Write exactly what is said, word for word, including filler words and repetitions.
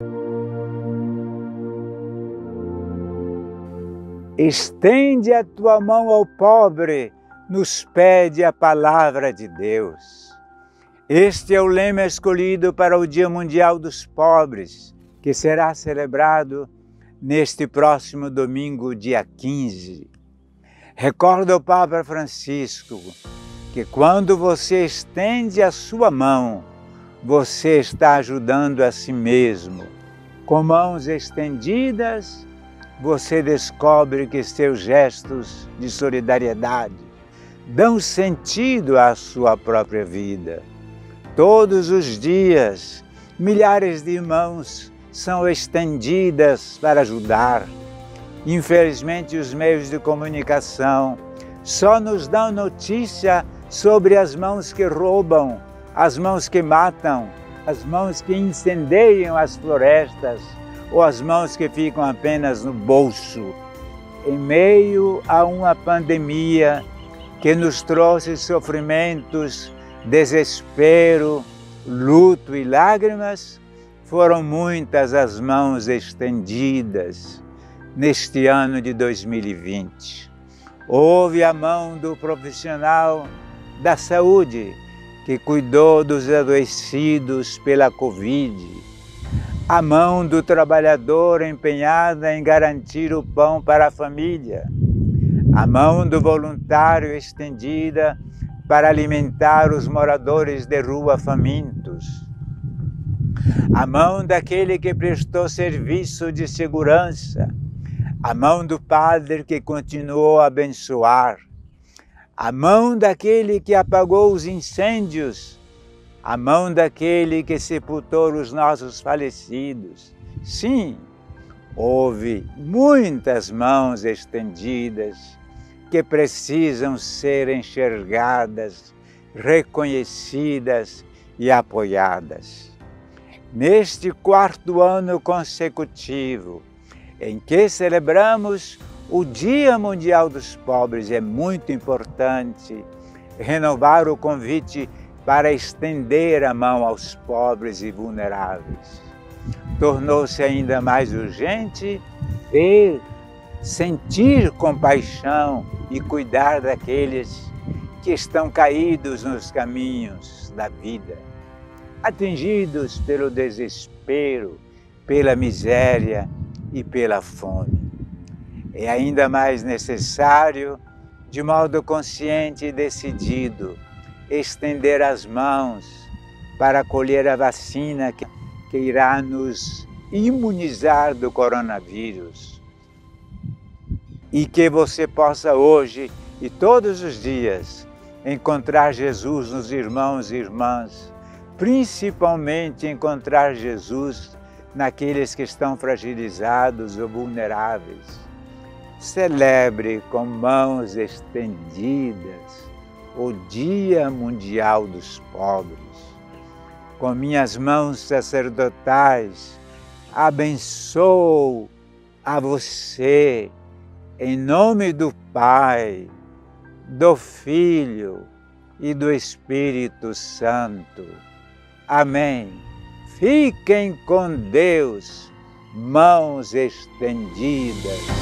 Estende a tua mão ao pobre, nos pede a palavra de Deus. Este é o lema escolhido para o Dia Mundial dos Pobres, que será celebrado neste próximo domingo, dia quinze. Recorda o Papa Francisco que quando você estende a sua mão, você está ajudando a si mesmo. Com mãos estendidas, você descobre que seus gestos de solidariedade dão sentido à sua própria vida. Todos os dias, milhares de mãos são estendidas para ajudar. Infelizmente, os meios de comunicação só nos dão notícia sobre as mãos que roubam, as mãos que matam, as mãos que incendeiam as florestas, ou as mãos que ficam apenas no bolso. Em meio a uma pandemia que nos trouxe sofrimentos, desespero, luto e lágrimas, foram muitas as mãos estendidas neste ano de dois mil e vinte. Houve a mão do profissional da saúde que cuidou dos adoecidos pela Covid, a mão do trabalhador empenhada em garantir o pão para a família, a mão do voluntário estendida para alimentar os moradores de rua famintos, a mão daquele que prestou serviço de segurança, a mão do padre que continuou a abençoar, a mão daquele que apagou os incêndios, a mão daquele que sepultou os nossos falecidos. Sim, houve muitas mãos estendidas que precisam ser enxergadas, reconhecidas e apoiadas. Neste quarto ano consecutivo, em que celebramos o Dia Mundial dos Pobres, é muito importante renovar o convite para estender a mão aos pobres e vulneráveis. Tornou-se ainda mais urgente ver, sentir compaixão e cuidar daqueles que estão caídos nos caminhos da vida, atingidos pelo desespero, pela miséria e pela fome. É ainda mais necessário, de modo consciente e decidido, estender as mãos para acolher a vacina que, que irá nos imunizar do coronavírus. E que você possa hoje e todos os dias encontrar Jesus nos irmãos e irmãs, principalmente encontrar Jesus naqueles que estão fragilizados ou vulneráveis. Celebre com mãos estendidas o Dia Mundial dos Pobres. Com minhas mãos sacerdotais, abençoo a você, em nome do Pai, do Filho e do Espírito Santo. Amém. Fiquem com Deus, mãos estendidas.